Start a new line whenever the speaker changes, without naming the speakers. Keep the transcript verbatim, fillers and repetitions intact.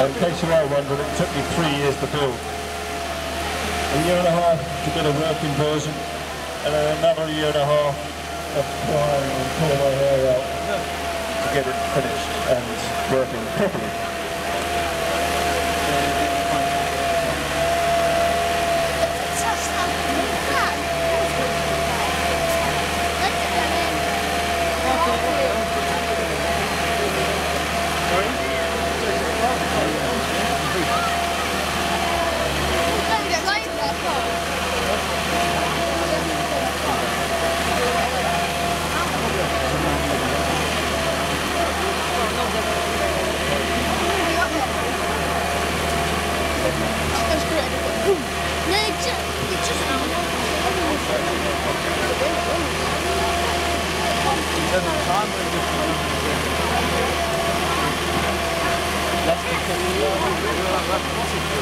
in case you are wondering, it took me three years to build. A year and a half to get a working version, and then another year and a half of trying and pulling my hair out to get it finished and working properly.
That's